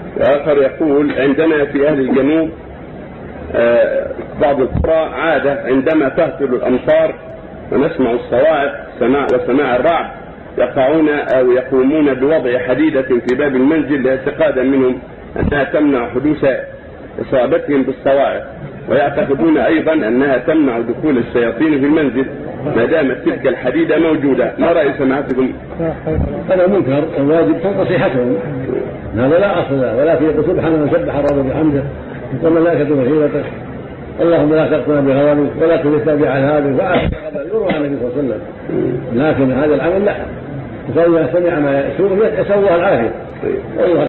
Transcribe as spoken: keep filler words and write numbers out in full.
وآخر يقول: عندنا في أهل الجنوب بعض القرى عادة عندما تهطل الأمطار ونسمع الصواعق سماع وسماع الرعد يقعون أو يقومون بوضع حديدة في باب المنزل اعتقادا منهم أنها تمنع حدوث إصابتهم بالصواعق، ويعتقدون أيضا أنها تمنع دخول الشياطين في المنزل ما دامت تلك الحديدة موجودة. ما رأي سماعتكم؟ هذا منكر، الواجب نصيحتهم، هذا لا أصل له، ولكن يقول سبحان من سبح الرب بحمده والملائكة وحيلته اللهم لا تقتنا بغضبك ولا تمسنا بعذابك وآخر يروى عن النبي صلى الله عليه وسلم. لكن هذا العمل لا، فإذا سمع ما يسوء يسوى العافية.